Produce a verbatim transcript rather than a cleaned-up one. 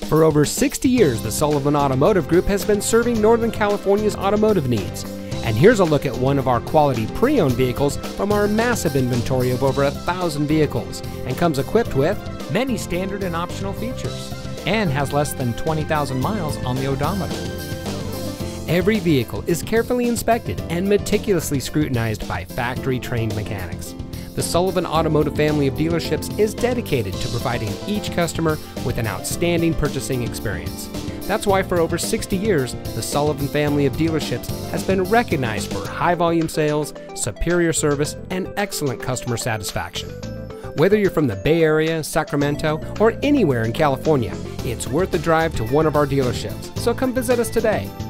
For over sixty years, the Sullivan Automotive Group has been serving Northern California's automotive needs. And here's a look at one of our quality pre-owned vehicles from our massive inventory of over a thousand vehicles, and comes equipped with many standard and optional features, and has less than twenty thousand miles on the odometer. Every vehicle is carefully inspected and meticulously scrutinized by factory-trained mechanics. The Sullivan Automotive family of dealerships is dedicated to providing each customer with an outstanding purchasing experience. That's why for over sixty years, the Sullivan family of dealerships has been recognized for high volume sales, superior service, and excellent customer satisfaction. Whether you're from the Bay Area, Sacramento, or anywhere in California, it's worth the drive to one of our dealerships, so come visit us today.